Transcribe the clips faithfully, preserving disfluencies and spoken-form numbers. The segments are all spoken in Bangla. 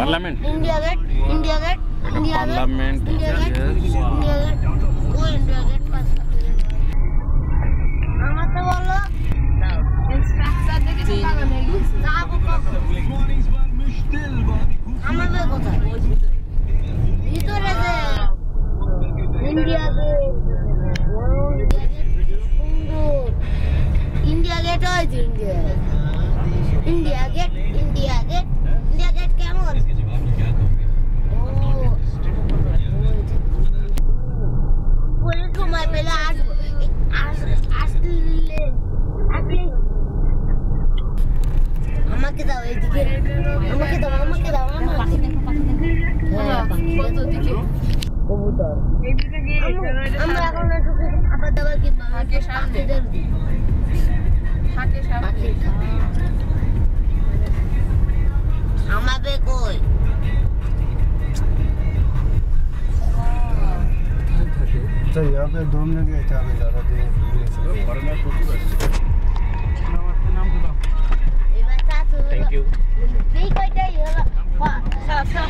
parliament India Gate India Gate India Gate parliament India Gate India Gate ও ইন্ডিয়া গেট পাস আমাকে বলো স্ট্রাকচার দেখে তো পাগল হয়ে গেছি যাবো আমাদের কোথায় ভিতরে যে ইন্ডিয়া গেট ইন্ডিয়া গেট হয়েছে India India Gate India Gate India Gate কেমন বলে সময় পেলে আসবো আসলে আসলে আমাকে দাও এইদিকে আমাকে দাও আমাকে দাও আমার পাখি দেখো পাখি দেখো কত দিকে কবুতর এইদিকে গিয়ে আমরা এখন একটু খাবার দাবার কিনবো আগে সামনে থাকে সামনে আমাদের কই तो यहाँ पे घूमने गए थे हमें ज़्यादा दिन থ্যাংক ইউ नहीं कोई चाहिए वाह सब सब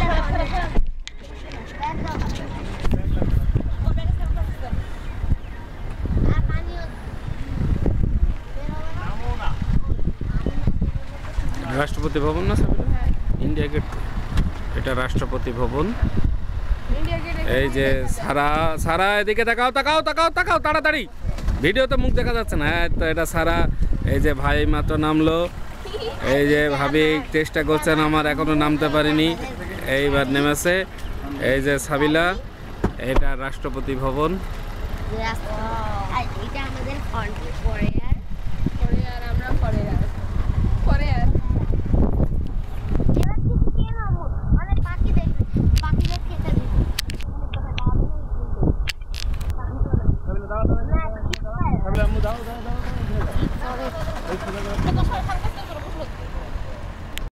রাষ্ট্রপতি ভবন না স্যার ইন্ডিয়া গেট এটা রাষ্ট্রপতি ভবন এই যে সারা সারা এদিকে তাকাও তাকাও তাকাও তাকাও তাড়াতাড়ি ভিডিওতে মুখ দেখা যাচ্ছে না হ্যাঁ তো এটা সারা এই যে ভাই মাত্র নামলো এই যে ভাবি চেষ্টা করছেন আমার এখনো নামতে পারিনি এইবার নেমেছে এই যে সাবিলা এটা রাষ্ট্রপতি ভবন এটা আমাদের ফ্রন্ট পরে আর পরে আর আমরা পরে আর পরে আর এবার কি কে নামো মানে পাখি দেখবে পাখি দেখে এটা দিই সাবিলা দাও দাও সাবিলা দাও দাও দাও